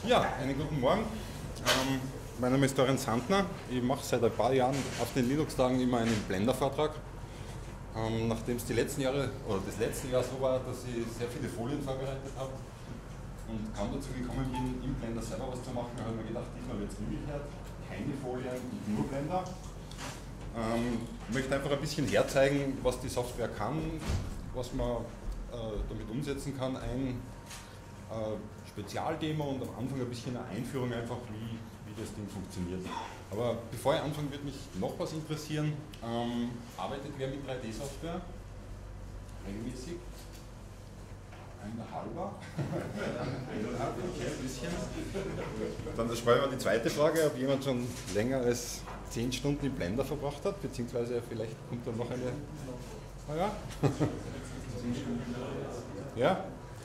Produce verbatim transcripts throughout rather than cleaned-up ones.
Ja, einen guten Morgen. Ähm, mein Name ist Dorian Sandner. Ich mache seit ein paar Jahren auf den Linux-Tagen immer einen Blender-Vortrag. Ähm, nachdem es die letzten Jahre oder das letzte Jahr so war, dass ich sehr viele Folien vorbereitet habe und kaum dazu gekommen bin, im Blender selber was zu machen, habe ich mir gedacht, diesmal wird es umgekehrt. Keine Folien und nur Blender. Ähm, ich möchte einfach ein bisschen herzeigen, was die Software kann, was man äh, damit umsetzen kann. Ein äh, Spezialdemo und am Anfang ein bisschen eine Einführung einfach, wie, wie das Ding funktioniert. Aber bevor ich anfange, würde mich noch was interessieren. Ähm, arbeitet wer mit drei D-Software? Regelmäßig? Ein halber? Eineinhalb, okay, ein bisschen. Dann erspare ich mir die zweite Frage, ob jemand schon länger als zehn Stunden im Blender verbracht hat, beziehungsweise vielleicht kommt dann noch eine. Ah ja? Ja?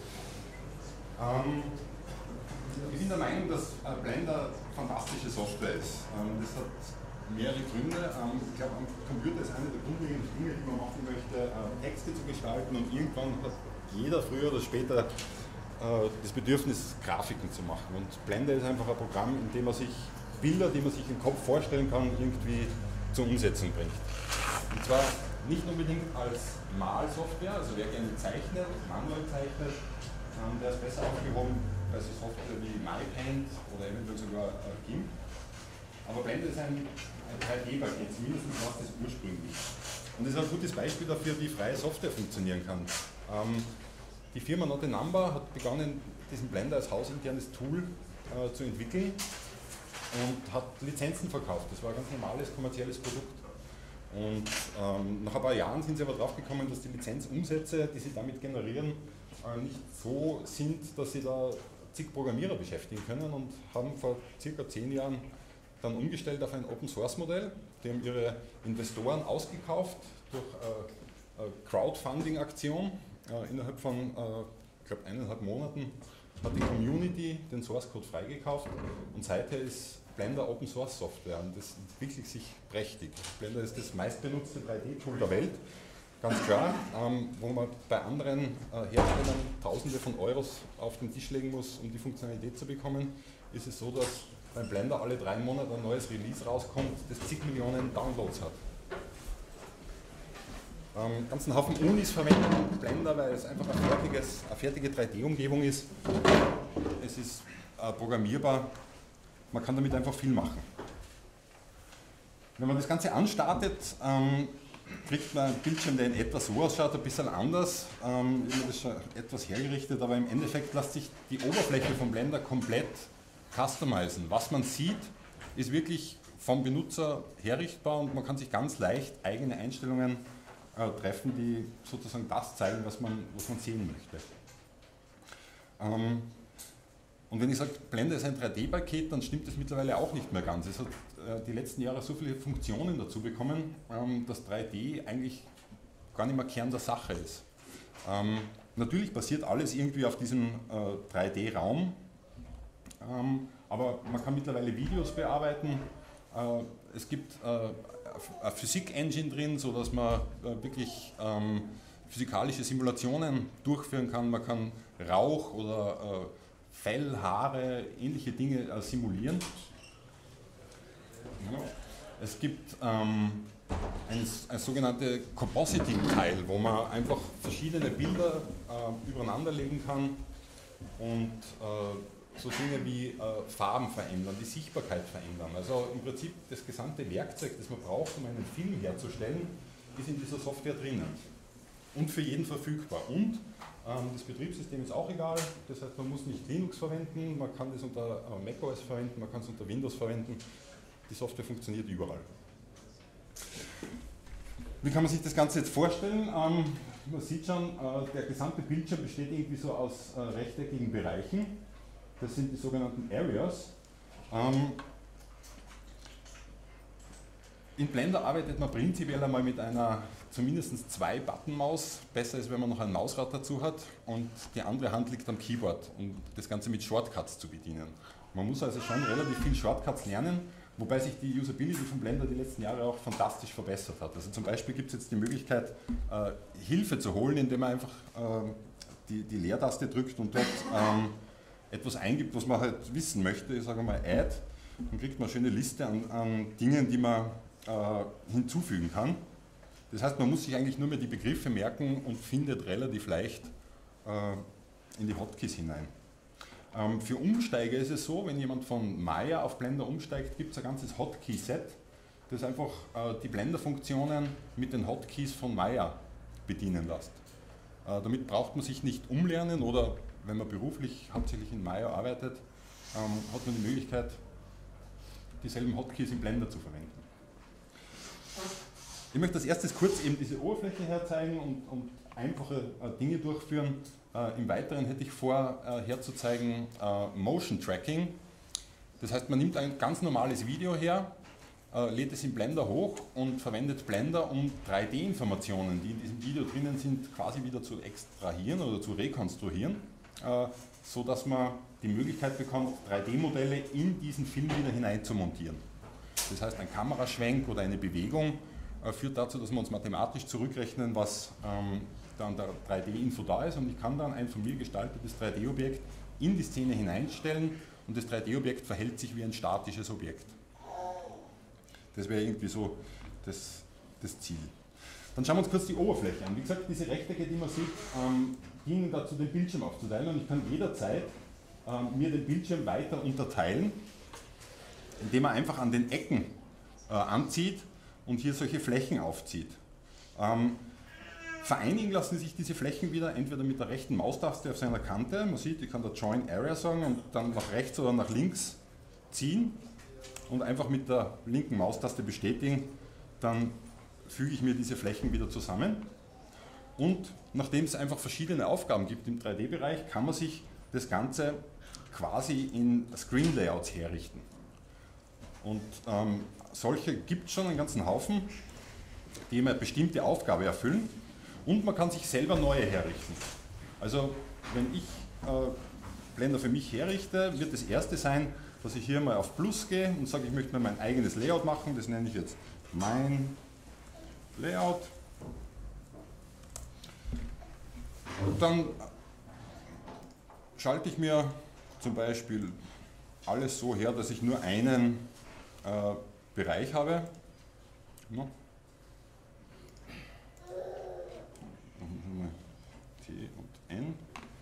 Ähm, ich bin der Meinung, dass Blender fantastische Software ist. Ähm, das hat mehrere Gründe. Ähm, ich glaube, am Computer ist eine der grundlegenden Dinge, die man machen möchte, äh, Texte zu gestalten, und irgendwann hat jeder früher oder später äh, das Bedürfnis, Grafiken zu machen. Und Blender ist einfach ein Programm, in dem man sich Bilder, die man sich im Kopf vorstellen kann, irgendwie zur Umsetzung bringt. Und zwar nicht unbedingt als Malsoftware, also wer gerne zeichnet, manuell zeichnet, ähm, der ist besser aufgehoben bei so Software wie MyPaint oder eventuell sogar äh, GIMP. Aber Blender ist ein, ein drei D-Paket, zumindest was das ursprünglich. Und das ist ein gutes Beispiel dafür, wie freie Software funktionieren kann. Ähm, die Firma Not a Number hat begonnen, diesen Blender als hausinternes Tool äh, zu entwickeln und hat Lizenzen verkauft. Das war ein ganz normales kommerzielles Produkt. Und ähm, nach ein paar Jahren sind sie aber drauf gekommen, dass die Lizenzumsätze, die sie damit generieren, äh, nicht so sind, dass sie da zig Programmierer beschäftigen können, und haben vor circa zehn Jahren dann umgestellt auf ein Open-Source-Modell. Die haben ihre Investoren ausgekauft durch äh, eine Crowdfunding-Aktion. Äh, innerhalb von, äh, ich glaube, eineinhalb Monaten hat die Community den Source-Code freigekauft, und seither ist Blender Open Source Software, und das entwickelt sich prächtig. Blender ist das meistbenutzte drei D-Tool der Welt, ganz klar, ähm, wo man bei anderen äh, Herstellern Tausende von Euros auf den Tisch legen muss, um die Funktionalität zu bekommen. Ist es so, dass beim Blender alle drei Monate ein neues Release rauskommt, das zig Millionen Downloads hat. Ähm, ganzen Haufen Unis verwenden Blender, weil es einfach ein fertiges, eine fertige drei D-Umgebung ist. Es ist äh, programmierbar. Man kann damit einfach viel machen. Wenn man das Ganze anstartet, ähm, kriegt man einen Bildschirm, der in etwa so ausschaut, ein bisschen anders. Ähm, ich habe das schon etwas hergerichtet, aber im Endeffekt lässt sich die Oberfläche von Blender komplett customizen. Was man sieht, ist wirklich vom Benutzer herrichtbar, und man kann sich ganz leicht eigene Einstellungen äh, treffen, die sozusagen das zeigen, was man, was man sehen möchte. Ähm, Und wenn ich sage, Blender ist ein drei D-Paket, dann stimmt das mittlerweile auch nicht mehr ganz. Es hat äh, die letzten Jahre so viele Funktionen dazu bekommen, ähm, dass drei D eigentlich gar nicht mehr Kern der Sache ist. Ähm, natürlich basiert alles irgendwie auf diesem äh, drei D-Raum, ähm, aber man kann mittlerweile Videos bearbeiten. Äh, es gibt äh, eine Physik-Engine drin, sodass man äh, wirklich ähm, physikalische Simulationen durchführen kann. Man kann Rauch oder äh, Fell, Haare, ähnliche Dinge äh, simulieren. Ja. Es gibt ähm, ein, ein sogenanntes Compositing-Teil, wo man einfach verschiedene Bilder äh, übereinander legen kann und äh, so Dinge wie äh, Farben verändern, die Sichtbarkeit verändern. Also im Prinzip das gesamte Werkzeug, das man braucht, um einen Film herzustellen, ist in dieser Software drinnen und für jeden verfügbar. Und das Betriebssystem ist auch egal, das heißt, man muss nicht Linux verwenden, man kann das unter macOS verwenden, man kann es unter Windows verwenden. Die Software funktioniert überall. Wie kann man sich das Ganze jetzt vorstellen? Ähm, man sieht schon, äh, der gesamte Bildschirm besteht irgendwie so aus äh, rechteckigen Bereichen. Das sind die sogenannten Areas. Ähm, In Blender arbeitet man prinzipiell einmal mit einer zumindest zwei Button-Maus. Besser ist, wenn man noch ein Mausrad dazu hat, und die andere Hand liegt am Keyboard, um das Ganze mit Shortcuts zu bedienen. Man muss also schon relativ viel Shortcuts lernen, wobei sich die Usability von Blender die letzten Jahre auch fantastisch verbessert hat. Also zum Beispiel gibt es jetzt die Möglichkeit, äh, Hilfe zu holen, indem man einfach äh, die, die Leertaste drückt und dort ähm, etwas eingibt, was man halt wissen möchte, ich sage mal Add, dann kriegt man eine schöne Liste an, an Dingen, die man äh, hinzufügen kann. Das heißt, man muss sich eigentlich nur mehr die Begriffe merken und findet relativ leicht äh, in die Hotkeys hinein. Ähm, für Umsteiger ist es so, wenn jemand von Maya auf Blender umsteigt, gibt es ein ganzes Hotkey-Set, das einfach äh, die Blender-Funktionen mit den Hotkeys von Maya bedienen lässt. Äh, damit braucht man sich nicht umlernen oder wenn man beruflich hauptsächlich in Maya arbeitet, ähm, hat man die Möglichkeit, dieselben Hotkeys in Blender zu verwenden. Ich möchte als erstes kurz eben diese Oberfläche herzeigen und, und einfache äh, Dinge durchführen. Äh, Im Weiteren hätte ich vor, äh, herzuzeigen äh, Motion Tracking. Das heißt, man nimmt ein ganz normales Video her, äh, lädt es in Blender hoch und verwendet Blender, um drei D-Informationen, die in diesem Video drinnen sind, quasi wieder zu extrahieren oder zu rekonstruieren, äh, so dass man die Möglichkeit bekommt, drei D-Modelle in diesen Film wieder hinein zu montieren. Das heißt, ein Kameraschwenk oder eine Bewegung äh, führt dazu, dass wir uns mathematisch zurückrechnen, was ähm, dann der drei D-Info da ist, und ich kann dann ein von mir gestaltetes drei D-Objekt in die Szene hineinstellen und das drei D-Objekt verhält sich wie ein statisches Objekt. Das wäre irgendwie so das, das Ziel. Dann schauen wir uns kurz die Oberfläche an. Wie gesagt, diese Rechtecke, die man sieht, ähm, dienen dazu, den Bildschirm aufzuteilen, und ich kann jederzeit ähm, mir den Bildschirm weiter unterteilen, indem man einfach an den Ecken äh, anzieht und hier solche Flächen aufzieht. Ähm, vereinigen lassen sich diese Flächen wieder entweder mit der rechten Maustaste auf seiner Kante, man sieht, ich kann da Join Area sagen und dann nach rechts oder nach links ziehen und einfach mit der linken Maustaste bestätigen, dann füge ich mir diese Flächen wieder zusammen. Und nachdem es einfach verschiedene Aufgaben gibt im drei D-Bereich, kann man sich das Ganze quasi in Screen-Layouts herrichten. Und ähm, solche gibt es schon einen ganzen Haufen, die eine bestimmte Aufgabe erfüllen, und man kann sich selber neue herrichten. Also wenn ich äh, Blender für mich herrichte, wird das erste sein, dass ich hier mal auf Plus gehe und sage, ich möchte mir mein eigenes Layout machen, das nenne ich jetzt mein Layout. Und dann schalte ich mir zum Beispiel alles so her, dass ich nur einen äh, Bereich habe. Ja. T und N.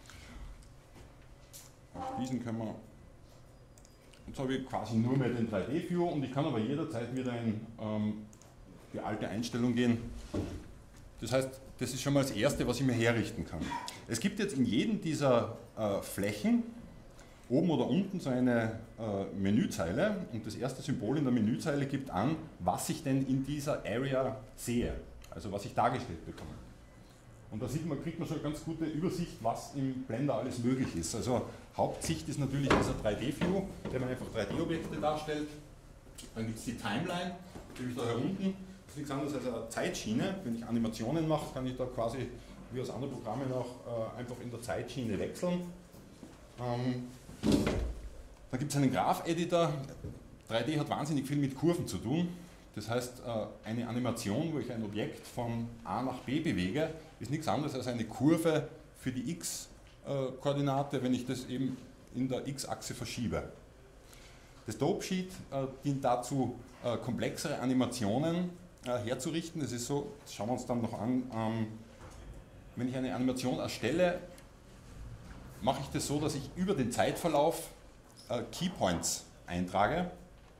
Auf diesen können wir. Jetzt habe ich quasi nur mehr den drei D-View und ich kann aber jederzeit wieder in ähm, die alte Einstellung gehen. Das heißt, das ist schon mal das Erste, was ich mir herrichten kann. Es gibt jetzt in jedem dieser äh, Flächen oben oder unten so eine äh, Menüzeile, und das erste Symbol in der Menüzeile gibt an, was ich denn in dieser Area sehe, also was ich dargestellt bekomme. Und da sieht man, kriegt man schon eine ganz gute Übersicht, was im Blender alles möglich ist. Also Hauptsicht ist natürlich dieser drei D-View, der man einfach drei D-Objekte darstellt. Dann gibt es die Timeline, die da herunten. Das ist nichts anderes als eine Zeitschiene. Wenn ich Animationen mache, kann ich da quasi, wie aus anderen Programmen auch, äh, einfach in der Zeitschiene wechseln. Ähm, dann gibt es einen Graph-Editor. drei D hat wahnsinnig viel mit Kurven zu tun. Das heißt, äh, eine Animation, wo ich ein Objekt von A nach B bewege, ist nichts anderes als eine Kurve für die x-Koordinate, wenn ich das eben in der x-Achse verschiebe. Das Dope Sheet äh, dient dazu, äh, komplexere Animationen äh, herzurichten. Das ist so, das schauen wir uns dann noch an, ähm, wenn ich eine Animation erstelle, mache ich das so, dass ich über den Zeitverlauf äh, Keypoints eintrage,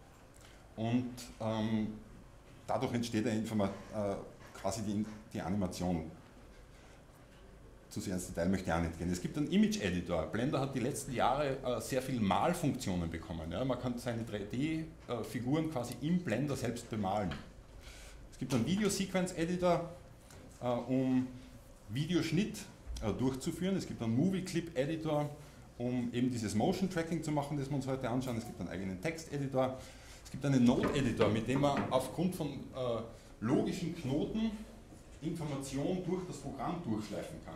und ähm, dadurch entsteht eine Informa äh, quasi die, die Animation. Zu sehr ins Detail möchte ich auch nicht gehen. Es gibt einen Image-Editor. Blender hat die letzten Jahre äh, sehr viele Malfunktionen bekommen. Ja? Man kann seine drei D-Figuren quasi im Blender selbst bemalen. Es gibt einen Video-Sequence-Editor, äh, um Videoschnitt äh, durchzuführen. Es gibt einen Movie-Clip-Editor, um eben dieses Motion-Tracking zu machen, das wir uns heute anschauen. Es gibt einen eigenen Text-Editor. Es gibt einen Node-Editor, mit dem man aufgrund von äh, logischen Knoten Informationen durch das Programm durchschleifen kann.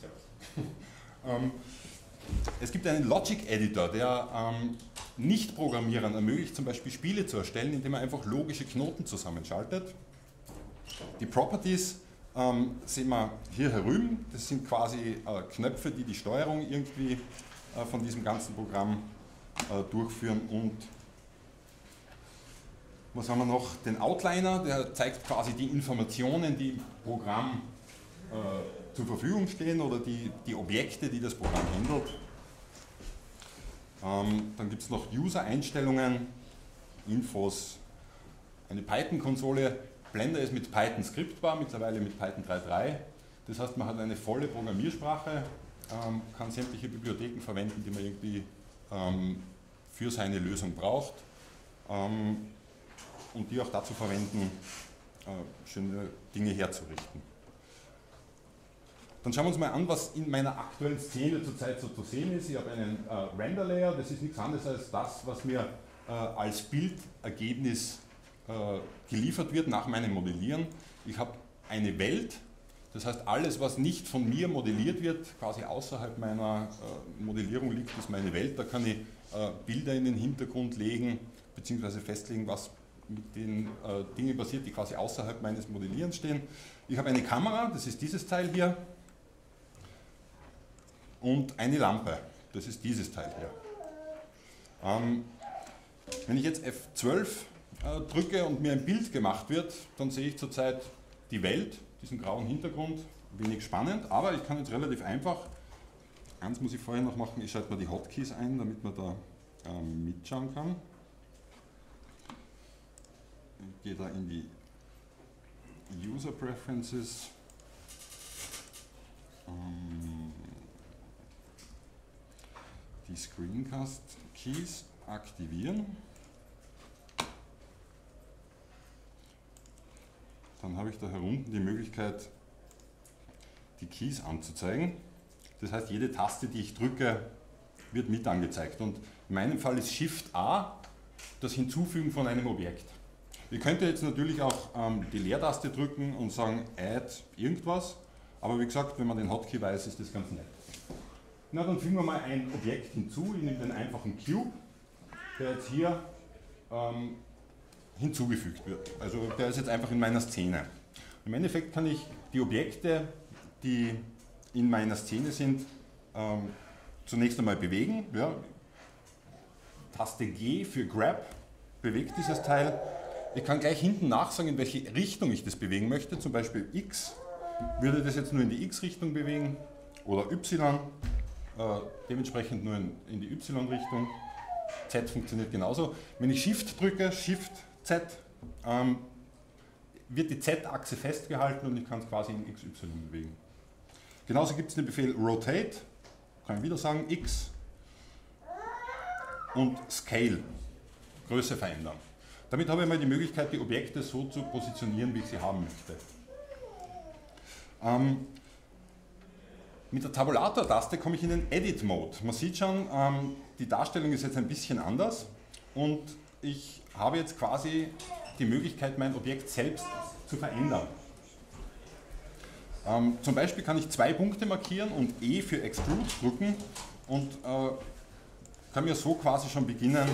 ähm, es gibt einen Logic-Editor, der ähm, Nicht-Programmierern ermöglicht, zum Beispiel Spiele zu erstellen, indem er einfach logische Knoten zusammenschaltet. Die Properties ähm, sehen wir hier herüben. Das sind quasi äh, Knöpfe, die die Steuerung irgendwie äh, von diesem ganzen Programm äh, durchführen. Und was haben wir noch? Den Outliner, der zeigt quasi die Informationen, die im Programm äh, zur Verfügung stehen oder die, die Objekte, die das Programm handelt. Ähm, dann gibt es noch User-Einstellungen, Infos, eine Python-Konsole. Blender ist mit Python skriptbar, mittlerweile mit Python drei Punkt drei. Das heißt, man hat eine volle Programmiersprache, ähm, kann sämtliche Bibliotheken verwenden, die man irgendwie ähm, für seine Lösung braucht, ähm, und die auch dazu verwenden, äh, schöne Dinge herzurichten. Dann schauen wir uns mal an, was in meiner aktuellen Szene zurzeit so zu sehen ist. Ich habe einen äh, Render-Layer, das ist nichts anderes als das, was mir äh, als Bildergebnis äh, geliefert wird nach meinem Modellieren. Ich habe eine Welt, das heißt alles, was nicht von mir modelliert wird, quasi außerhalb meiner äh, Modellierung liegt, ist meine Welt. Da kann ich äh, Bilder in den Hintergrund legen, beziehungsweise festlegen, was mit den äh, Dingen passiert, die quasi außerhalb meines Modellierens stehen. Ich habe eine Kamera, das ist dieses Teil hier, und eine Lampe, das ist dieses Teil hier. Ähm, wenn ich jetzt F zwölf äh, drücke und mir ein Bild gemacht wird, dann sehe ich zurzeit die Welt, diesen grauen Hintergrund, wenig spannend, aber ich kann jetzt relativ einfach, eins muss ich vorher noch machen, ich schalte mal die Hotkeys ein, damit man da ähm, mitschauen kann. Ich gehe da in die User Preferences. Ähm, die Screencast Keys aktivieren. Dann habe ich da herunten die Möglichkeit, die Keys anzuzeigen. Das heißt, jede Taste, die ich drücke, wird mit angezeigt. Und in meinem Fall ist Shift A das Hinzufügen von einem Objekt. Ihr könnt jetzt natürlich auch ähm, die Leertaste drücken und sagen Add irgendwas, aber wie gesagt, wenn man den Hotkey weiß, ist das ganz nett. Na, dann fügen wir mal ein Objekt hinzu. Ich nehme den einfachen Cube, der jetzt hier ähm, hinzugefügt wird. Also der ist jetzt einfach in meiner Szene. Im Endeffekt kann ich die Objekte, die in meiner Szene sind, ähm, zunächst einmal bewegen. Ja. Taste G für Grab bewegt dieses Teil. Ich kann gleich hinten nachsagen, in welche Richtung ich das bewegen möchte. Zum Beispiel X würde das jetzt nur in die X-Richtung bewegen oder Y, äh, dementsprechend nur in, in die Y-Richtung. Z funktioniert genauso. Wenn ich Shift drücke, Shift Z, ähm, wird die Z-Achse festgehalten und ich kann es quasi in X Y bewegen. Genauso gibt es den Befehl Rotate, kann ich wieder sagen, X und Scale, Größe verändern. Damit habe ich mal die Möglichkeit, die Objekte so zu positionieren, wie ich sie haben möchte. Ähm, mit der Tabulator-Taste komme ich in den Edit-Mode. Man sieht schon, ähm, die Darstellung ist jetzt ein bisschen anders und ich habe jetzt quasi die Möglichkeit, mein Objekt selbst zu verändern. Ähm, zum Beispiel kann ich zwei Punkte markieren und E für Extrude drücken und äh, kann mir so quasi schon beginnen,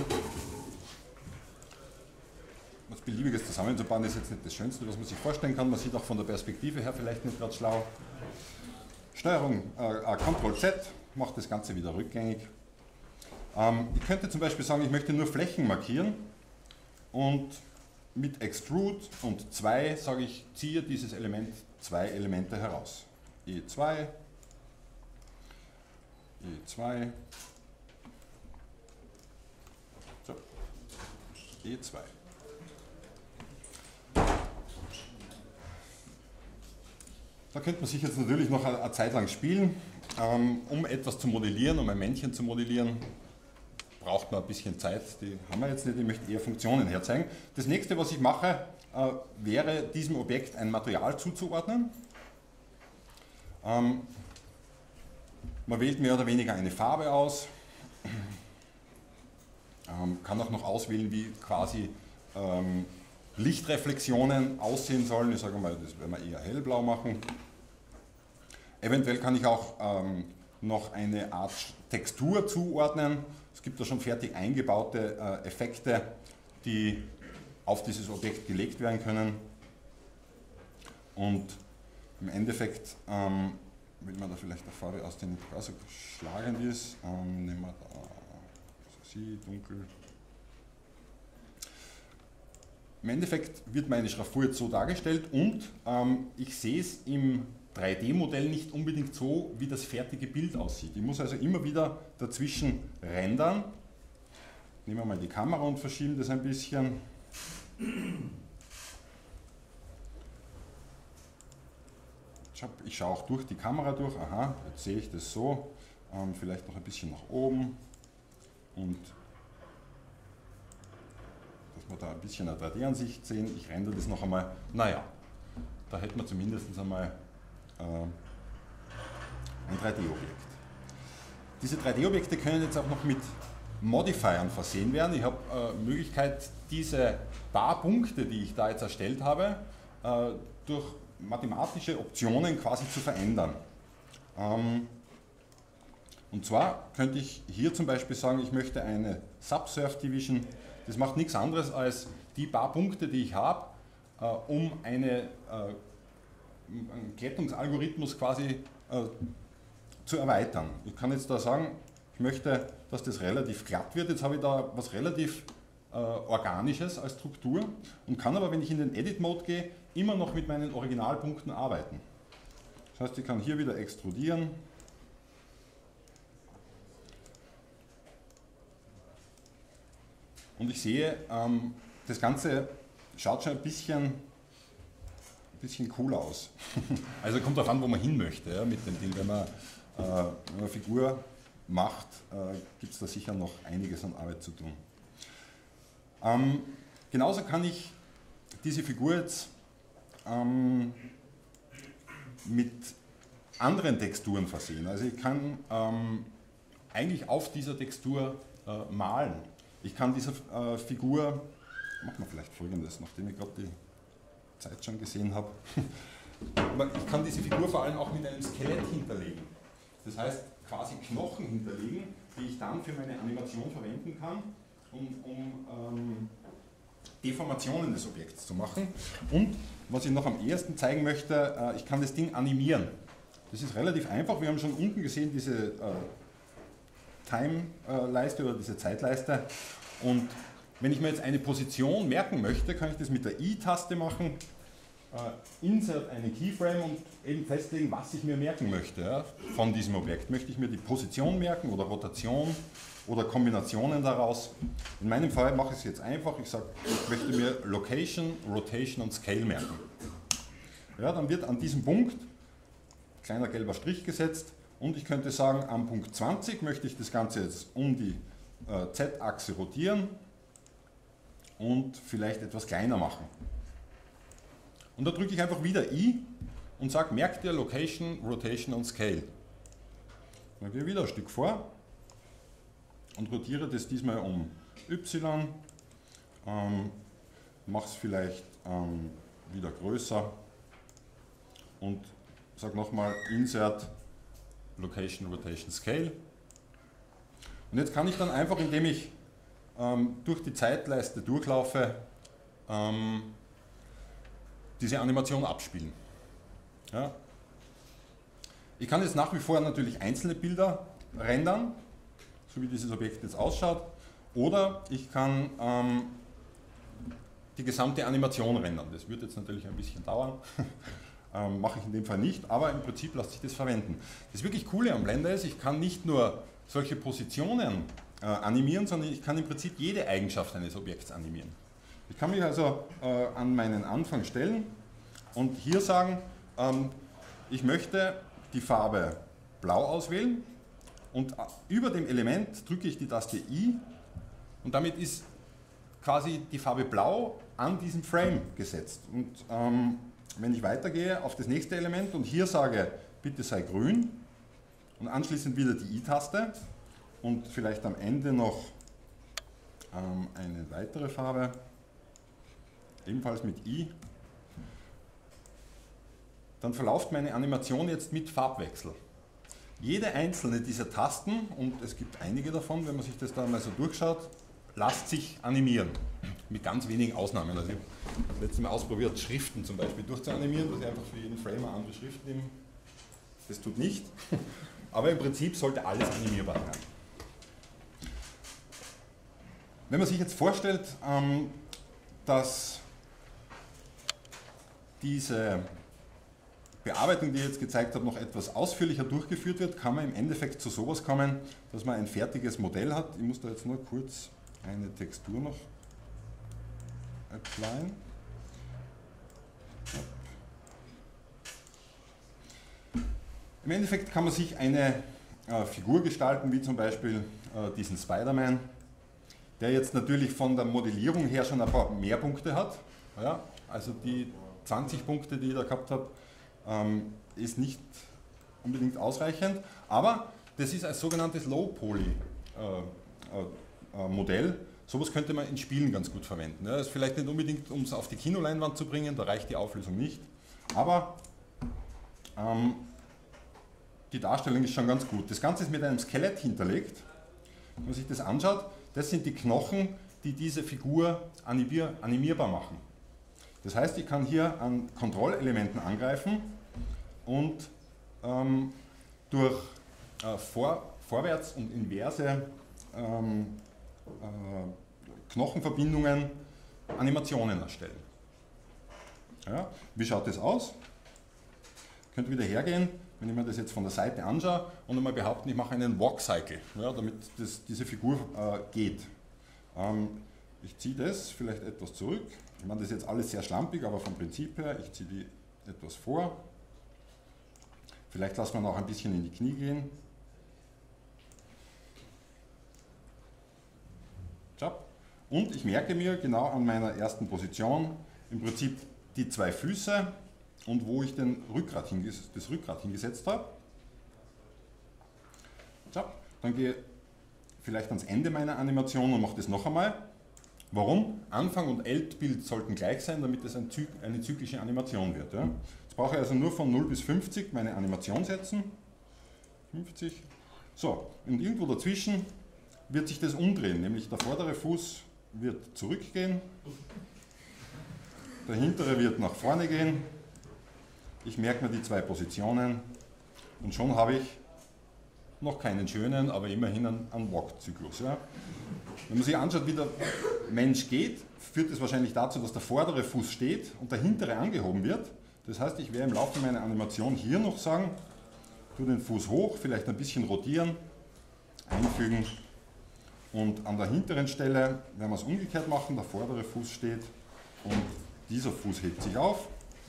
was Beliebiges zusammenzubauen. Das ist jetzt nicht das Schönste, was man sich vorstellen kann. Man sieht auch von der Perspektive her vielleicht nicht gerade schlau. Steuerung äh, Control Z macht das Ganze wieder rückgängig. Ähm, ich könnte zum Beispiel sagen, ich möchte nur Flächen markieren und mit Extrude und zwei sage ich, ziehe dieses Element zwei Elemente heraus. E zwei, E zwei, so, E zwei. Da könnte man sich jetzt natürlich noch eine Zeit lang spielen. Ähm, um etwas zu modellieren, um ein Männchen zu modellieren, braucht man ein bisschen Zeit. Die haben wir jetzt nicht, ich möchte eher Funktionen herzeigen. Das nächste, was ich mache, äh, wäre diesem Objekt ein Material zuzuordnen. Ähm, man wählt mehr oder weniger eine Farbe aus, ähm, kann auch noch auswählen, wie quasi ähm, Lichtreflexionen aussehen sollen. Ich sage mal, das werden wir eher hellblau machen. Eventuell kann ich auch ähm, noch eine Art Textur zuordnen. Es gibt da schon fertig eingebaute äh, Effekte, die auf dieses Objekt gelegt werden können. Und im Endeffekt ähm, wenn man da vielleicht eine Farbe aus, die nicht ganz so schlagend ist, ähm, nehmen wir da sie, dunkel. Im Endeffekt wird meine Schraffur jetzt so dargestellt und ähm, ich sehe es im drei D Modell nicht unbedingt so, wie das fertige Bild aussieht. Ich muss also immer wieder dazwischen rendern. Nehmen wir mal die Kamera und verschieben das ein bisschen. Ich schaue auch durch die Kamera durch. Aha, jetzt sehe ich das so. Ähm, vielleicht noch ein bisschen nach oben. Und dass wir da ein bisschen eine drei D Ansicht sehen. Ich rendere das noch einmal. Naja, da hätten wir zumindest einmal äh, ein drei D Objekt. Diese drei D Objekte können jetzt auch noch mit Modifiern versehen werden. Ich habe äh, Möglichkeit, diese paar Punkte, die ich da jetzt erstellt habe, äh, durch mathematische Optionen quasi zu verändern. Ähm, und zwar könnte ich hier zum Beispiel sagen, ich möchte eine Subsurf Division. Das macht nichts anderes als die paar Punkte, die ich habe, äh, um eine, äh, einen Glättungsalgorithmus quasi äh, zu erweitern. Ich kann jetzt da sagen, ich möchte, dass das relativ glatt wird. Jetzt habe ich da was relativ äh, Organisches als Struktur und kann aber, wenn ich in den Edit-Mode gehe, immer noch mit meinen Originalpunkten arbeiten. Das heißt, ich kann hier wieder extrudieren. Und ich sehe, ähm, das Ganze schaut schon ein bisschen, ein bisschen cool aus. Also kommt darauf an, wo man hin möchte, ja, mit dem Ding. Wenn man, äh, wenn man eine Figur macht, äh, gibt es da sicher noch einiges an Arbeit zu tun. Ähm, genauso kann ich diese Figur jetzt ähm, mit anderen Texturen versehen. Also ich kann ähm, eigentlich auf dieser Textur äh, malen. Ich kann dieser äh, Figur, machen wir vielleicht Folgendes, nachdem ich gerade die Zeit schon gesehen habe. Ich kann diese Figur vor allem auch mit einem Skelett hinterlegen. Das heißt, quasi Knochen hinterlegen, die ich dann für meine Animation verwenden kann, um, um ähm, Deformationen des Objekts zu machen. Und was ich noch am ehesten zeigen möchte, äh, ich kann das Ding animieren. Das ist relativ einfach. Wir haben schon unten gesehen diese äh, Time-Leiste oder diese Zeitleiste. Und wenn ich mir jetzt eine Position merken möchte, kann ich das mit der I-Taste machen. Äh, insert eine Keyframe und eben festlegen, was ich mir merken möchte, ja, von diesem Objekt. Möchte ich mir die Position merken oder Rotation oder Kombinationen daraus? In meinem Fall mache ich es jetzt einfach. Ich sage, ich möchte mir Location, Rotation und Scale merken. Ja, dann wird an diesem Punkt kleiner gelber Strich gesetzt und ich könnte sagen, am Punkt zwanzig möchte ich das Ganze jetzt um die äh, Z-Achse rotieren und vielleicht etwas kleiner machen. Und da drücke ich einfach wieder I und sage, merk dir Location, Rotation und Scale. Dann gehe ich wieder ein Stück vor und rotiere das diesmal um Y, ähm, mache es vielleicht ähm, wieder größer und sage nochmal Insert Location, Rotation, Scale. Und jetzt kann ich dann einfach, indem ich ähm, durch die Zeitleiste durchlaufe, ähm, diese Animation abspielen. Ja. Ich kann jetzt nach wie vor natürlich einzelne Bilder rendern, so wie dieses Objekt jetzt ausschaut, oder ich kann ähm, die gesamte Animation rendern. Das wird jetzt natürlich ein bisschen dauern, ähm, mache ich in dem Fall nicht, aber im Prinzip lässt sich das verwenden. Das wirklich Coole am Blender ist, ich kann nicht nur solche Positionen äh, animieren, sondern ich kann im Prinzip jede Eigenschaft eines Objekts animieren. Ich kann mich also äh, an meinen Anfang stellen und hier sagen, ähm, ich möchte die Farbe Blau auswählen und über dem Element drücke ich die Taste I und damit ist quasi die Farbe Blau an diesem Frame gesetzt. Und ähm, wenn ich weitergehe auf das nächste Element und hier sage, bitte sei grün und anschließend wieder die I-Taste und vielleicht am Ende noch ähm, eine weitere Farbe, ebenfalls mit I, dann verläuft meine Animation jetzt mit Farbwechsel. Jede einzelne dieser Tasten, und es gibt einige davon, wenn man sich das da mal so durchschaut, lässt sich animieren. Mit ganz wenigen Ausnahmen. Also ich habe letztes Mal ausprobiert, Schriften zum Beispiel durchzuanimieren, dass ich einfach für jeden Frame eine andere Schrift nehme. das tut nicht, aber im Prinzip sollte alles animierbar sein. Wenn man sich jetzt vorstellt, ähm, dass diese Bearbeitung, die ich jetzt gezeigt habe, noch etwas ausführlicher durchgeführt wird, kann man im Endeffekt zu sowas kommen, dass man ein fertiges Modell hat. Ich muss da jetzt nur kurz eine Textur noch applyen. Im Endeffekt kann man sich eine äh, Figur gestalten, wie zum Beispiel äh, diesen Spider-Man, der jetzt natürlich von der Modellierung her schon ein paar mehr Punkte hat. Ja, also die zwanzig Punkte, die ich da gehabt habe, ähm, ist nicht unbedingt ausreichend, aber das ist ein sogenanntes Low-Poly-Modell. Äh, äh, Sowas könnte man in Spielen ganz gut verwenden. Ja, das ist vielleicht nicht unbedingt, um es auf die Kinoleinwand zu bringen, da reicht die Auflösung nicht, aber ähm, die Darstellung ist schon ganz gut. Das Ganze ist mit einem Skelett hinterlegt. Wenn man sich das anschaut, das sind die Knochen, die diese Figur animier, animierbar machen. Das heißt, ich kann hier an Kontrollelementen angreifen und ähm, durch äh, vor, vorwärts und inverse ähm, äh, Knochenverbindungen Animationen erstellen. Ja, wie schaut das aus? Ich könnte wieder hergehen, wenn ich mir das jetzt von der Seite anschaue und einmal behaupten, ich mache einen Walk-Cycle, ja, damit das, diese Figur äh, geht. Ähm, ich ziehe das vielleicht etwas zurück. Ich meine, das ist jetzt alles sehr schlampig, aber vom Prinzip her, ich ziehe die etwas vor. Vielleicht lassen wir noch ein bisschen in die Knie gehen. Und ich merke mir genau an meiner ersten Position im Prinzip die zwei Füße und wo ich den Rückgrat hinges das Rückgrat hingesetzt habe. Dann gehe ich vielleicht ans Ende meiner Animation und mache das noch einmal. Warum? Anfang und Endbild sollten gleich sein, damit es ein Zyk eine zyklische Animation wird. Ja. Jetzt brauche ich also nur von null bis fünfzig meine Animation setzen. fünfzig. So, und irgendwo dazwischen wird sich das umdrehen, nämlich der vordere Fuß wird zurückgehen, der hintere wird nach vorne gehen. Ich merke mir die zwei Positionen und schon habe ich noch keinen schönen, aber immerhin einen, einen Walk-Zyklus. Ja. Wenn man sich anschaut, wie der Mensch geht, führt es wahrscheinlich dazu, dass der vordere Fuß steht und der hintere angehoben wird. Das heißt, ich werde im Laufe meiner Animation hier noch sagen, tue den Fuß hoch, vielleicht ein bisschen rotieren, einfügen und an der hinteren Stelle werden wir es umgekehrt machen, der vordere Fuß steht und dieser Fuß hebt sich auf.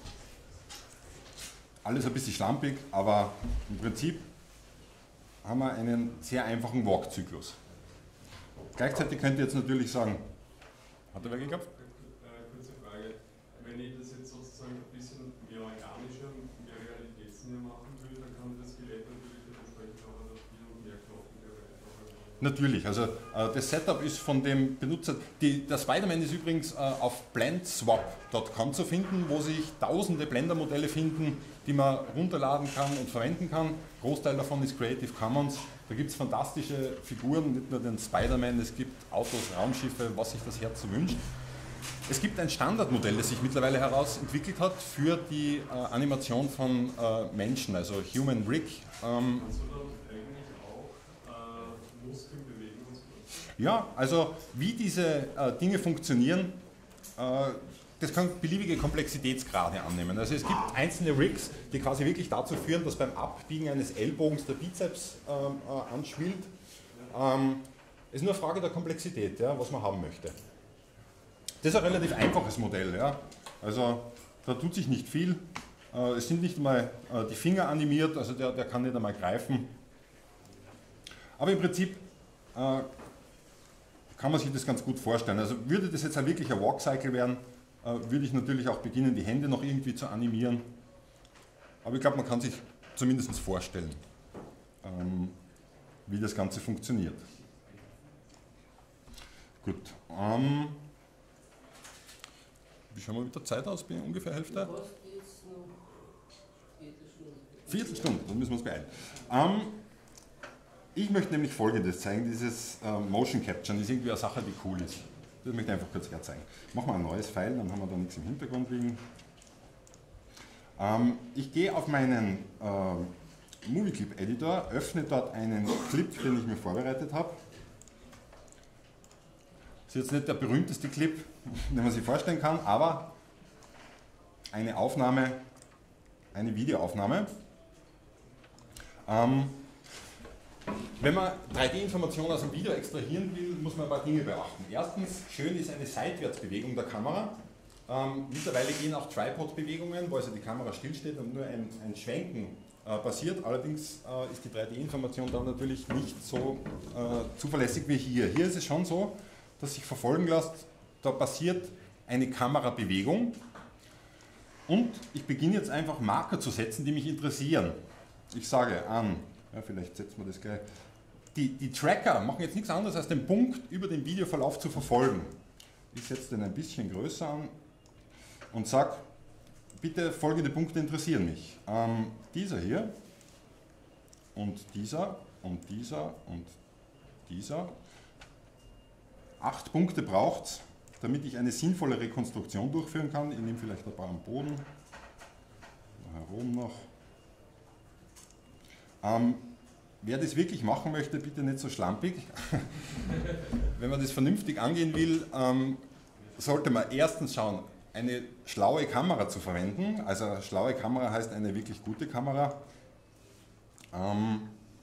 Alles ein bisschen schlampig, aber im Prinzip haben wir einen sehr einfachen Walk-Zyklus. Gleichzeitig könnt ihr jetzt natürlich sagen, hat er wer geklappt? Äh, kurze Frage, wenn ich das jetzt sozusagen ein bisschen mehr organischer, mehr realitätsnäher machen will, dann kann das Skelett natürlich dementsprechend auch adaptieren und mehr Knochen erreichen. Natürlich, also äh, das Setup ist von dem Benutzer, die, der Spider-Man ist übrigens äh, auf blendswap punkt com zu finden, wo sich tausende Blender-Modelle finden, die man runterladen kann und verwenden kann. Großteil davon ist Creative Commons. Da gibt es fantastische Figuren, nicht nur den Spider-Man, es gibt Autos, Raumschiffe, was sich das Herz so wünscht. Es gibt ein Standardmodell, das sich mittlerweile herausentwickelt hat für die äh, Animation von äh, Menschen, also Human Rig. Ähm, Kannst du dann eigentlich auch äh, Muskeln bewegen und so? Ja, also wie diese äh, Dinge funktionieren, äh, das kann beliebige Komplexitätsgrade annehmen. Also es gibt einzelne Rigs, die quasi wirklich dazu führen, dass beim Abbiegen eines Ellbogens der Bizeps ähm, äh, anschwillt. Ähm, es ist nur eine Frage der Komplexität, ja, was man haben möchte. Das ist ein relativ einfaches Modell. Ja. Also da tut sich nicht viel. Äh, es sind nicht einmal äh, die Finger animiert, also der, der kann nicht einmal greifen. Aber im Prinzip äh, kann man sich das ganz gut vorstellen. Also würde das jetzt wirklich ein Walk-Cycle werden, würde ich natürlich auch beginnen, die Hände noch irgendwie zu animieren. Aber ich glaube, man kann sich zumindest vorstellen, ähm, wie das Ganze funktioniert. Gut. Ähm, wie schauen wir mit der Zeit aus? Bin ich ungefähr Hälfte? Viertelstunde, dann müssen wir uns beeilen. Ähm, ich möchte nämlich Folgendes zeigen, dieses äh, Motion Capture ist irgendwie eine Sache, die cool ist. Das möchte ich einfach kurz herzeigen. Machen wir ein neues File, dann haben wir da nichts im Hintergrund liegen. Ähm, ich gehe auf meinen äh, Movie Clip Editor, öffne dort einen Clip, den ich mir vorbereitet habe. Das ist jetzt nicht der berühmteste Clip, den man sich vorstellen kann, aber eine Aufnahme, eine Videoaufnahme. Ähm, wenn man drei D-Informationen aus dem Video extrahieren will, muss man ein paar Dinge beachten. Erstens, schön ist eine Seitwärtsbewegung der Kamera. Ähm, mittlerweile gehen auch Tripod-Bewegungen, wo also die Kamera stillsteht und nur ein, ein Schwenken äh, passiert. Allerdings äh, ist die drei D-Information dann natürlich nicht so äh, zuverlässig wie hier. Hier ist es schon so, dass sich verfolgen lässt, da passiert eine Kamerabewegung und ich beginne jetzt einfach Marker zu setzen, die mich interessieren. Ich sage an, ja, vielleicht setzen wir das gleich, die, die Tracker machen jetzt nichts anderes als den Punkt über den Videoverlauf zu verfolgen. Ich setze den ein bisschen größer an und sage, bitte folgende Punkte interessieren mich. Ähm, dieser hier und dieser und dieser und dieser. Acht Punkte braucht es, damit ich eine sinnvolle Rekonstruktion durchführen kann. Ich nehme vielleicht ein paar am Boden, herum noch. Ähm, wer das wirklich machen möchte, bitte nicht so schlampig. Wenn man das vernünftig angehen will, ähm, sollte man erstens schauen, eine schlaue Kamera zu verwenden. Also eine schlaue Kamera heißt eine wirklich gute Kamera. Ähm,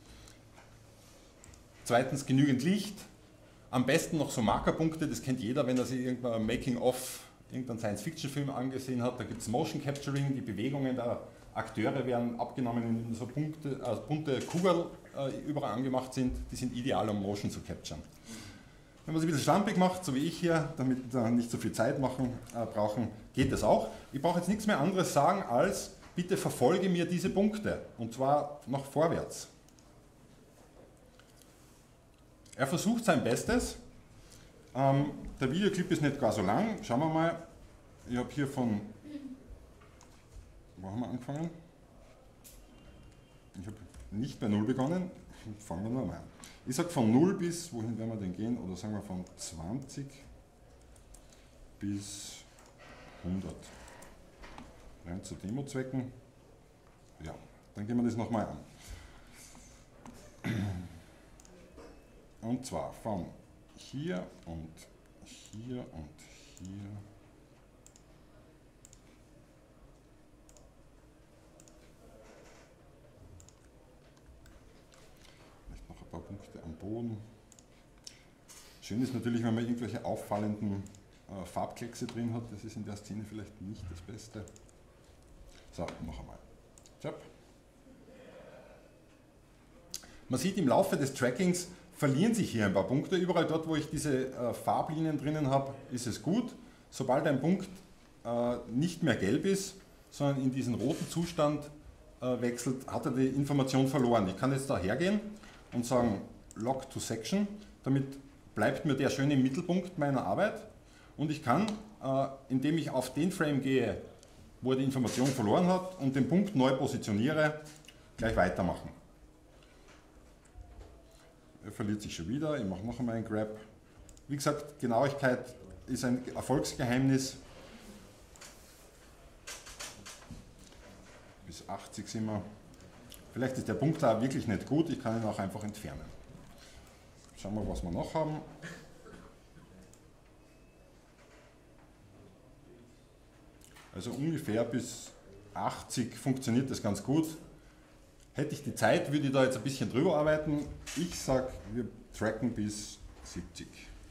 zweitens genügend Licht. Am besten noch so Markerpunkte, das kennt jeder, wenn er sich irgendwann ein Making-of, irgendeinen Science-Fiction-Film angesehen hat. Da gibt es Motion Capturing, die Bewegungen der Akteure werden abgenommen, in so Punkte, also bunte Kugeln äh, überall angemacht sind. Die sind ideal, um Motion zu capturen. Wenn man es ein bisschen schlampig macht, so wie ich hier, damit wir nicht so viel Zeit machen, äh, brauchen, geht das auch. Ich brauche jetzt nichts mehr anderes sagen als, bitte verfolge mir diese Punkte, und zwar noch vorwärts. Er versucht sein Bestes. Ähm, der Videoclip ist nicht gar so lang. Schauen wir mal. Ich habe hier von... Wo haben wir angefangen? Ich habe nicht bei null begonnen. Fangen wir nur mal an. Ich sage von null bis, wohin werden wir denn gehen? Oder sagen wir von zwanzig bis hundert. Rein zu Demozwecken. Ja, dann gehen wir das nochmal an. Und zwar von hier und hier und hier. Vielleicht noch ein paar Punkte am Boden. Schön ist natürlich, wenn man irgendwelche auffallenden äh, Farbkleckse drin hat. Das ist in der Szene vielleicht nicht das Beste. So, noch einmal. Tschap. Man sieht im Laufe des Trackings, verlieren sich hier ein paar Punkte. Überall dort, wo ich diese äh, Farblinien drinnen habe, ist es gut. Sobald ein Punkt äh, nicht mehr gelb ist, sondern in diesen roten Zustand äh, wechselt, hat er die Information verloren. Ich kann jetzt da hergehen und sagen Lock to Section. Damit bleibt mir der schön im Mittelpunkt meiner Arbeit. Und ich kann, äh, indem ich auf den Frame gehe, wo er die Information verloren hat und den Punkt neu positioniere, gleich weitermachen. Er verliert sich schon wieder, ich mache noch einmal einen Grab. Wie gesagt, Genauigkeit ist ein Erfolgsgeheimnis. Bis achtzig sind wir. Vielleicht ist der Punkt da wirklich nicht gut, ich kann ihn auch einfach entfernen. Schauen wir, was wir noch haben. Also ungefähr bis achtzig funktioniert das ganz gut. Hätte ich die Zeit, würde ich da jetzt ein bisschen drüber arbeiten. Ich sage, wir tracken bis siebzig.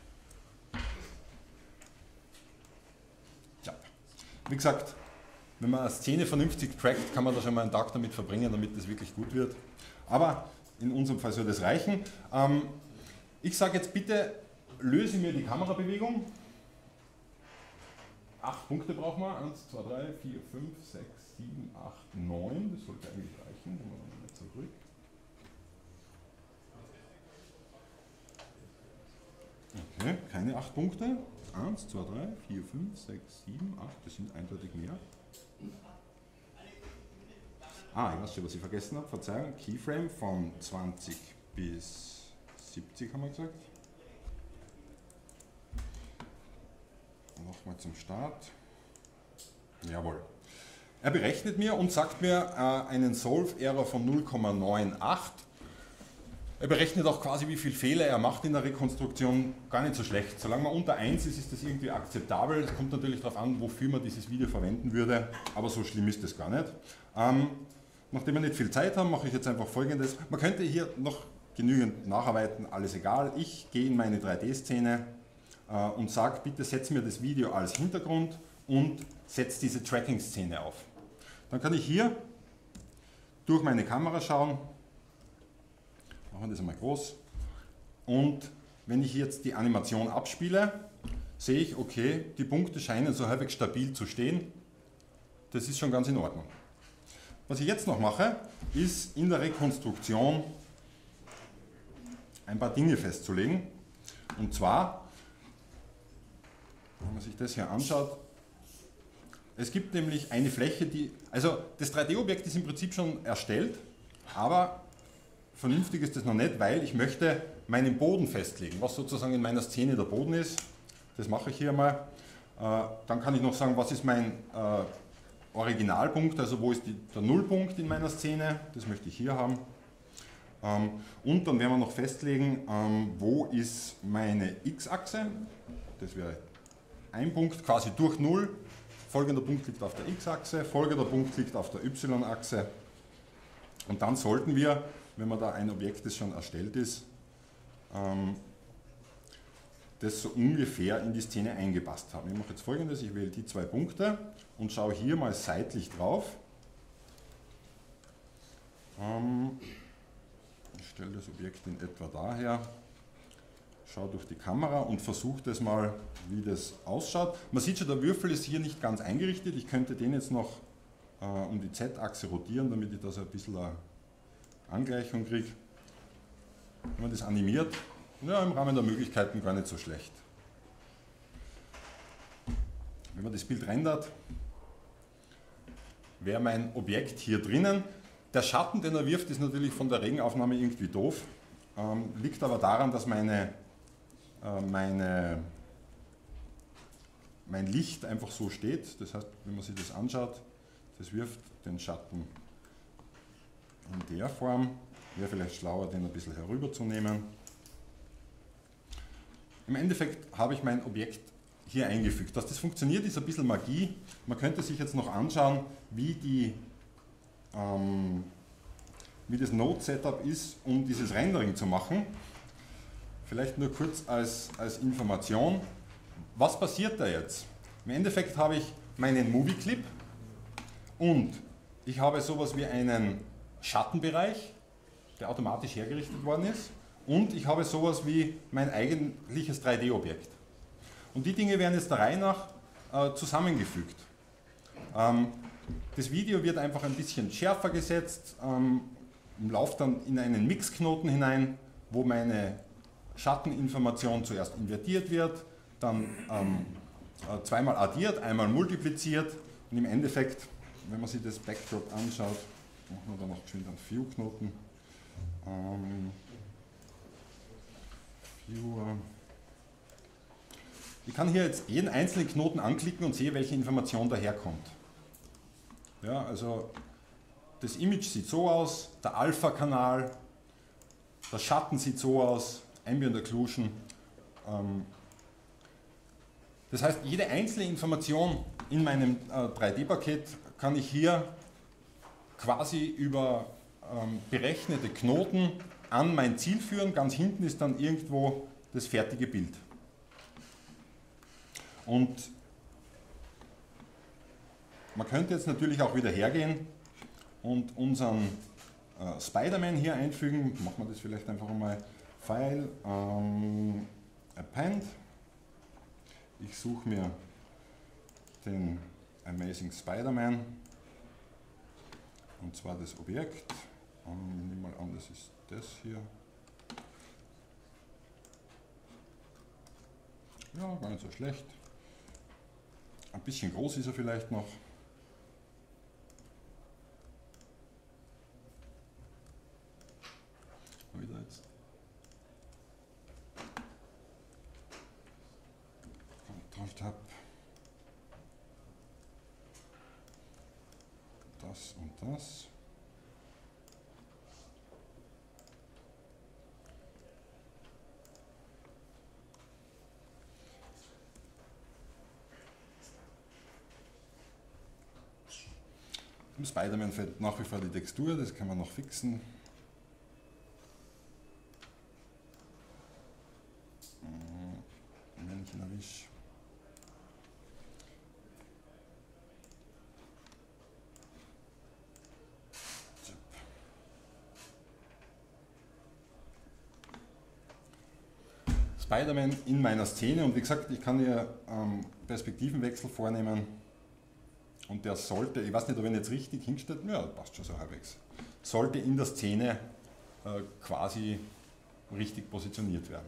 Ja. Wie gesagt, wenn man eine Szene vernünftig trackt, kann man da schon mal einen Tag damit verbringen, damit das wirklich gut wird. Aber in unserem Fall soll das reichen. Ähm, ich sage jetzt bitte, löse mir die Kamerabewegung. Acht Punkte brauchen wir. Eins, zwei, drei, vier, fünf, sechs, sieben, acht, neun. Das sollte eigentlich reichen. Gehen wir nochmal zurück. Okay, keine acht Punkte. Eins, zwei, drei, vier, fünf, sechs, sieben, acht. Das sind eindeutig mehr. Ah, ich weiß schon, was ich vergessen habe. Verzeihung. Keyframe von zwanzig bis siebzig haben wir gesagt. Nochmal zum Start. Jawohl. Er berechnet mir und sagt mir äh, einen Solve-Error von null Komma neunundachtzig. Er berechnet auch quasi, wie viele Fehler er macht in der Rekonstruktion. Gar nicht so schlecht. Solange man unter eins ist, ist das irgendwie akzeptabel. Es kommt natürlich darauf an, wofür man dieses Video verwenden würde, aber so schlimm ist das gar nicht. Ähm, nachdem wir nicht viel Zeit haben, mache ich jetzt einfach Folgendes. Man könnte hier noch genügend nacharbeiten, alles egal. Ich gehe in meine drei D-Szene äh, und sage, bitte setz mir das Video als Hintergrund und setz diese Tracking-Szene auf. Dann kann ich hier durch meine Kamera schauen. Machen wir das einmal groß. Und wenn ich jetzt die Animation abspiele, sehe ich, okay, die Punkte scheinen so halbwegs stabil zu stehen. Das ist schon ganz in Ordnung. Was ich jetzt noch mache, ist in der Rekonstruktion ein paar Dinge festzulegen. Und zwar, wenn man sich das hier anschaut, es gibt nämlich eine Fläche, die, also das drei D-Objekt ist im Prinzip schon erstellt, aber vernünftig ist das noch nicht, weil ich möchte meinen Boden festlegen, was sozusagen in meiner Szene der Boden ist. Das mache ich hier mal. Dann kann ich noch sagen, was ist mein Originalpunkt, also wo ist die, der Nullpunkt in meiner Szene, das möchte ich hier haben. Und dann werden wir noch festlegen, wo ist meine X-Achse, das wäre ein Punkt quasi durch null, folgender Punkt liegt auf der X-Achse, folgender Punkt liegt auf der Y-Achse. Und dann sollten wir, wenn man da ein Objekt, das schon erstellt ist, ähm, das so ungefähr in die Szene eingepasst haben. Ich mache jetzt Folgendes, ich wähle die zwei Punkte und schaue hier mal seitlich drauf. Ähm, ich stelle das Objekt in etwa daher, schaue durch die Kamera und versuche das mal, wie das ausschaut. Man sieht schon, der Würfel ist hier nicht ganz eingerichtet. Ich könnte den jetzt noch äh, um die Z-Achse rotieren, damit ich da so ein bisschen eine Angleichung kriege. Wenn man das animiert, ja, im Rahmen der Möglichkeiten gar nicht so schlecht. Wenn man das Bild rendert, wäre mein Objekt hier drinnen. Der Schatten, den er wirft, ist natürlich von der Regenaufnahme irgendwie doof. Ähm, liegt aber daran, dass meine, äh, meine, mein Licht einfach so steht. Das heißt, wenn man sich das anschaut, das wirft den Schatten in der Form. Wäre vielleicht schlauer, den ein bisschen herüberzunehmen. Im Endeffekt habe ich mein Objekt hier eingefügt. Dass das funktioniert, ist ein bisschen Magie. Man könnte sich jetzt noch anschauen, wie, die, ähm, wie das Node-Setup ist, um dieses Rendering zu machen. Vielleicht nur kurz als, als Information. Was passiert da jetzt? Im Endeffekt habe ich meinen Movie-Clip und ich habe sowas wie einen Schattenbereich, der automatisch hergerichtet worden ist, und ich habe sowas wie mein eigentliches drei D-Objekt. Und die Dinge werden jetzt der Reihe nach äh, zusammengefügt. Ähm, das Video wird einfach ein bisschen schärfer gesetzt, ähm, läuft dann in einen Mixknoten hinein, wo meine Schatteninformation zuerst invertiert wird, dann ähm, äh, zweimal addiert, einmal multipliziert und im Endeffekt, wenn man sich das Backdrop anschaut, machen wir da noch geschwind einen View-Knoten. Ähm, Viewer. Ich kann hier jetzt jeden einzelnen Knoten anklicken und sehe, welche Information daherkommt. Ja, also das Image sieht so aus, der Alpha-Kanal, der Schatten sieht so aus, Ambient Occlusion. Ähm, das heißt, jede einzelne Information in meinem äh, drei D-Paket kann ich hier quasi über ähm, berechnete Knoten an mein Ziel führen. Ganz hinten ist dann irgendwo das fertige Bild. Und man könnte jetzt natürlich auch wieder hergehen und unseren äh, Spider-Man hier einfügen. Machen wir das vielleicht einfach einmal. File, ähm, Append. Ich suche mir den Amazing Spider-Man. Und zwar das Objekt. Ähm, ich nehme mal an, das ist das hier. Ja, gar nicht so schlecht. Ein bisschen groß ist er vielleicht noch. Wieder jetzt. Control Tab. das und das. Im Spider-Man fällt nach wie vor die Textur, das kann man noch fixen. Wenn ich ihn erwische. Spider-Man in meiner Szene und wie gesagt, ich kann hier ähm, Perspektivenwechsel vornehmen und der sollte, ich weiß nicht, ob ich ihn jetzt richtig hingestellt, ja, passt schon so halbwegs, sollte in der Szene äh, quasi richtig positioniert werden.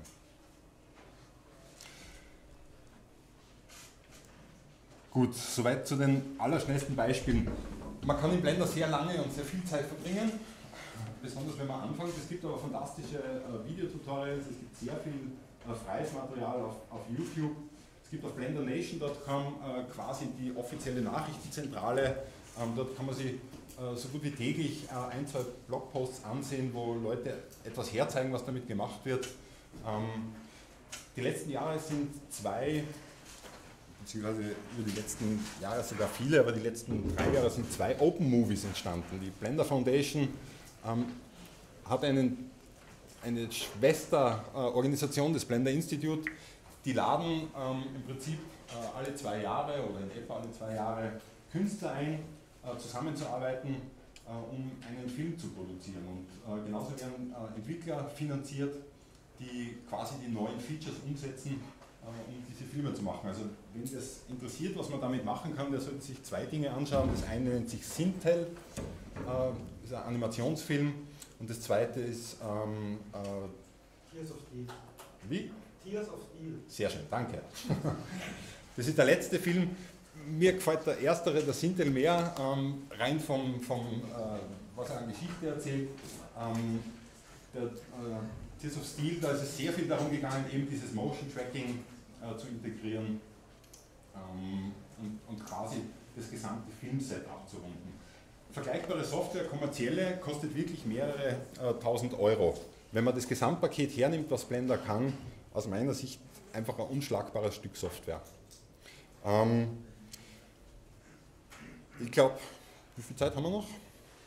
Gut, soweit zu den allerschnellsten Beispielen. Man kann im Blender sehr lange und sehr viel Zeit verbringen, besonders wenn man anfängt. Es gibt aber fantastische äh, Videotutorials, es gibt sehr viel äh, freies Material auf, auf YouTube. Es gibt auf blender nation punkt com äh, quasi die offizielle Nachrichtenzentrale. Ähm, dort kann man sich äh, so gut wie täglich äh, ein, zwei Blogposts ansehen, wo Leute etwas herzeigen, was damit gemacht wird. Ähm, die letzten Jahre sind zwei, beziehungsweise über die letzten Jahre sogar viele, aber die letzten drei Jahre sind zwei Open Movies entstanden. Die Blender Foundation ähm, hat einen, eine Schwesterorganisation äh, des Blender Institute, die laden ähm, im Prinzip äh, alle zwei Jahre oder in etwa alle zwei Jahre Künstler ein, äh, zusammenzuarbeiten, äh, um einen Film zu produzieren. Und äh, genauso werden äh, Entwickler finanziert, die quasi die neuen Features umsetzen, um diese Filme zu machen. Also wenn das interessiert, was man damit machen kann, der sollte sich zwei Dinge anschauen. Das eine nennt sich Sintel, äh, ist ein Animationsfilm, und das zweite ist ähm, äh, Tears of Steel. Wie? Tears of Steel. Sehr schön, danke. Das ist der letzte Film. Mir gefällt der erstere, der Sintel, mehr, ähm, rein vom, vom äh, was er an Geschichte erzählt. Ähm, der, äh, Tears of Steel, da ist es sehr viel darum gegangen, eben dieses Motion Tracking äh, zu integrieren ähm, und, und quasi das gesamte Filmset abzurunden. Vergleichbare Software, kommerzielle, kostet wirklich mehrere äh, tausend Euro. Wenn man das Gesamtpaket hernimmt, was Blender kann, aus meiner Sicht einfach ein unschlagbares Stück Software. Ähm, ich glaube, wie viel Zeit haben wir noch?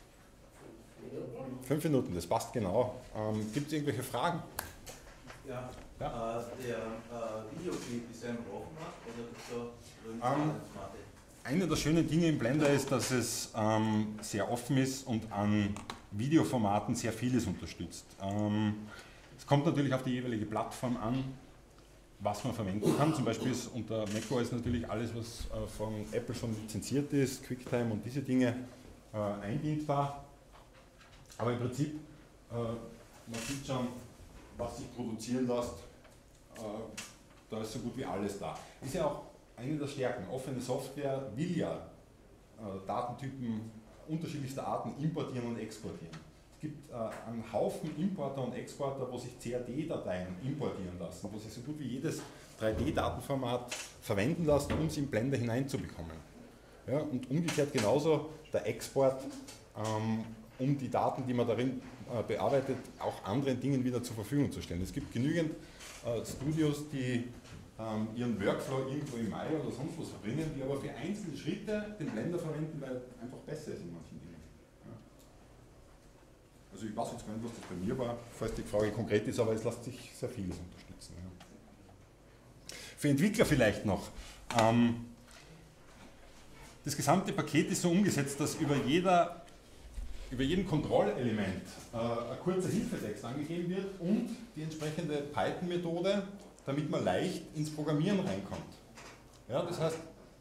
Fünf Minuten, das passt genau. Ähm, Gibt es irgendwelche Fragen? Ja, ja? Äh, der äh, Videoclip, ist der im Rauchmarkt oder ist da irgendwo Ähm, Eine der schönen Dinge im Blender ist, dass es ähm, sehr offen ist und an Videoformaten sehr vieles unterstützt. Ähm, es kommt natürlich auf die jeweilige Plattform an, was man verwenden kann. Zum Beispiel ist unter macOS natürlich alles, was äh, von Apple schon lizenziert ist, QuickTime und diese Dinge äh, einbindbar. Aber im Prinzip, äh, man sieht schon, was sich produzieren lässt, äh, da ist so gut wie alles da. Ist ja auch eine der Stärken. Offene Software will ja äh, Datentypen unterschiedlichster Arten importieren und exportieren. Es gibt äh, einen Haufen Importer und Exporter, wo sich C A D-Dateien importieren lassen, wo sich so gut wie jedes drei D-Datenformat verwenden lassen, um es in Blender hineinzubekommen. Ja, und umgekehrt genauso der Export, ähm, um die Daten, die man darin äh, bearbeitet, auch anderen Dingen wieder zur Verfügung zu stellen. Es gibt genügend äh, Studios, die ähm, ihren Workflow irgendwo im Maya oder sonst was verbringen, die aber für einzelne Schritte den Blender verwenden, weil es einfach besser ist in manchen Dingen. Ja. Also ich weiß jetzt gar nicht, was das bei mir war, falls die Frage konkret ist, aber es lässt sich sehr vieles unterstützen. Ja. Für Entwickler vielleicht noch. Ähm, das gesamte Paket ist so umgesetzt, dass über jeder über jedem Kontrollelement äh, ein kurzer Hilfetext angegeben wird und die entsprechende Python-Methode, damit man leicht ins Programmieren reinkommt. Ja, das heißt,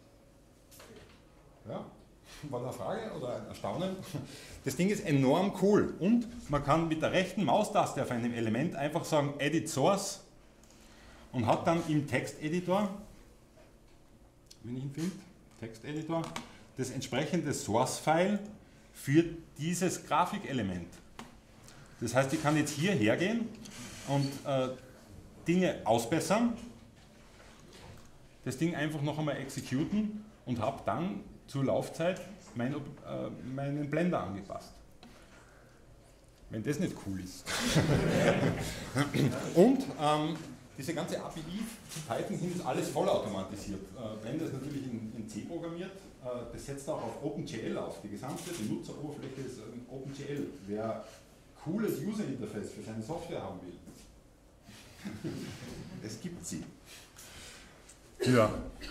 ja, war da eine Frage oder ein Erstaunen? Das Ding ist enorm cool und man kann mit der rechten Maustaste auf einem Element einfach sagen Edit Source und hat dann im Texteditor, wenn ich ihn finde, Texteditor, das entsprechende Source-File für dieses Grafikelement. Das heißt, ich kann jetzt hier hergehen und äh, Dinge ausbessern, das Ding einfach noch einmal exekutieren und habe dann zur Laufzeit mein, äh, meinen Blender angepasst. Wenn das nicht cool ist. Und ähm, diese ganze A P I zu Python hin ist alles vollautomatisiert. Äh, Blender ist natürlich in, in C programmiert, äh, das setzt auch auf OpenGL auf. Die gesamte Benutzeroberfläche ist in OpenGL. Wer cooles User-Interface für seine Software haben will, es gibt sie. Ja.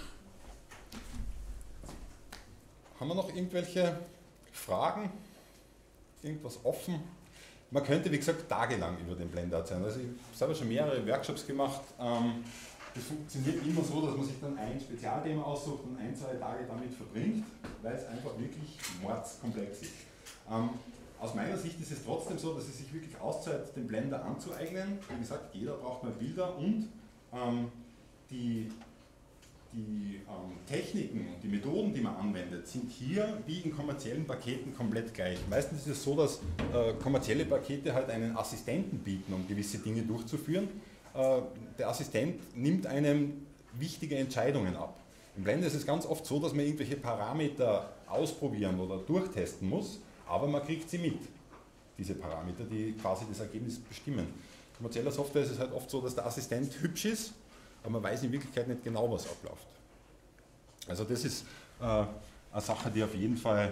Haben wir noch irgendwelche Fragen? Irgendwas offen? Man könnte, wie gesagt, tagelang über den Blender erzählen. Also ich habe selber schon mehrere Workshops gemacht. Das funktioniert immer so, dass man sich dann ein Spezialthema aussucht und ein, zwei Tage damit verbringt, weil es einfach wirklich mordskomplex ist. Aus meiner Sicht ist es trotzdem so, dass es sich wirklich auszahlt, den Blender anzueignen. Wie gesagt, jeder braucht mal Bilder und ähm, die, die ähm, Techniken und die Methoden, die man anwendet, sind hier wie in kommerziellen Paketen komplett gleich. Meistens ist es so, dass äh, kommerzielle Pakete halt einen Assistenten bieten, um gewisse Dinge durchzuführen. Äh, der Assistent nimmt einem wichtige Entscheidungen ab. Im Blender ist es ganz oft so, dass man irgendwelche Parameter ausprobieren oder durchtesten muss, aber man kriegt sie mit, diese Parameter, die quasi das Ergebnis bestimmen. In kommerzieller Software ist es halt oft so, dass der Assistent hübsch ist, aber man weiß in Wirklichkeit nicht genau, was abläuft. Also das ist äh, eine Sache, die auf jeden Fall,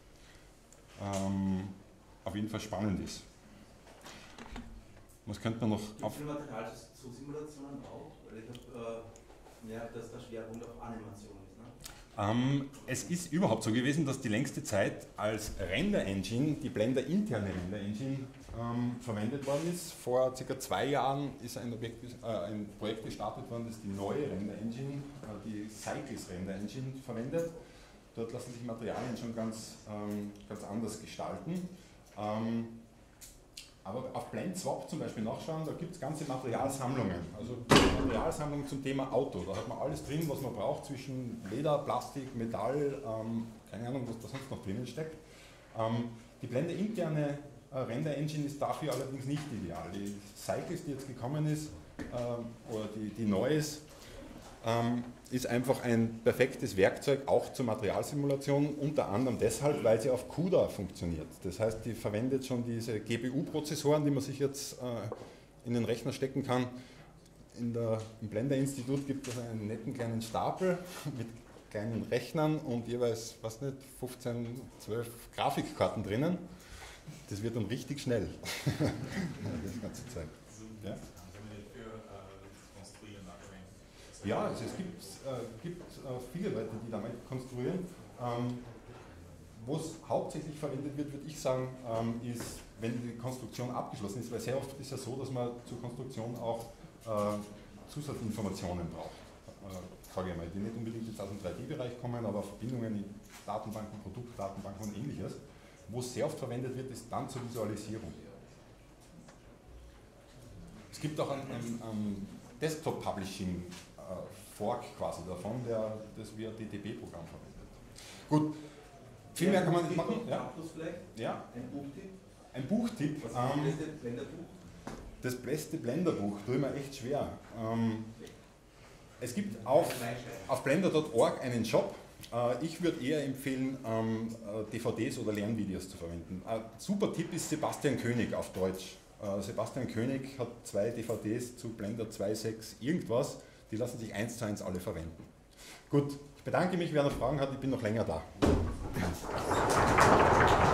ähm, auf jeden Fall spannend ist. Was könnte man noch auf... Gibt es Material zu Simulationen auch? Weil ich habe äh, gemerkt, dass der Schwerpunkt auf Animation ist. Ne? Ähm, es ist überhaupt so gewesen, dass die längste Zeit als Render-Engine, die Blender interne Render-Engine, ähm, verwendet worden ist. Vor circa zwei Jahren ist ein, Objekt, äh, ein Projekt gestartet worden, das die neue Render-Engine, äh, die Cycles Render-Engine verwendet. Dort lassen sich Materialien schon ganz, ähm, ganz anders gestalten. Ähm, aber auf BlendSwap zum Beispiel nachschauen, da gibt es ganze Materialsammlungen. Also Materialsammlungen zum Thema Auto. Da hat man alles drin, was man braucht zwischen Leder, Plastik, Metall, ähm, keine Ahnung, was da sonst noch drinnen steckt. Ähm, die Blender interne äh, Render-Engine ist dafür allerdings nicht ideal. Die Cycles, die jetzt gekommen ist, ähm, oder die, die neu ist, ähm, ist einfach ein perfektes Werkzeug auch zur Materialsimulation, unter anderem deshalb, weil sie auf CUDA funktioniert. Das heißt, die verwendet schon diese G P U-Prozessoren, die man sich jetzt äh, in den Rechner stecken kann. In der, Im Blender-Institut gibt es einen netten kleinen Stapel mit kleinen Rechnern und jeweils, was nicht, fünfzehn, zwölf Grafikkarten drinnen. Das wird dann richtig schnell. Das ganze Zeit. Ja? Ja, also es gibt, äh, gibt äh, viele Leute, die damit konstruieren. Ähm, Wo es hauptsächlich verwendet wird, würde ich sagen, ähm, ist, wenn die Konstruktion abgeschlossen ist, weil sehr oft ist ja so, dass man zur Konstruktion auch äh, Zusatzinformationen braucht. Äh, sage ich mal, die nicht unbedingt jetzt aus dem drei D-Bereich kommen, aber Verbindungen in Datenbanken, Produktdatenbanken und ähnliches. Wo es sehr oft verwendet wird, ist dann zur Visualisierung. Es gibt auch ein, ein, ein Desktop-Publishing Fork quasi davon, der das via D T B-Programm verwendet. Gut, viel mehr kann man nicht machen. Ja? Ja? Ein Buchtipp? Ein Buchtipp. Was ist das beste Blenderbuch? Das beste Blenderbuch, tue ich mir echt schwer. Ähm, es gibt auf, auf blender punkt org einen Shop. Äh, ich würde eher empfehlen, ähm, D V Ds oder Lernvideos zu verwenden. Ein super Tipp ist Sebastian König auf Deutsch. Äh, Sebastian König hat zwei D V Ds zu Blender zwei Punkt sechs irgendwas. Die lassen sich eins zu eins alle verwenden. Gut, ich bedanke mich, wer noch Fragen hat, ich bin noch länger da.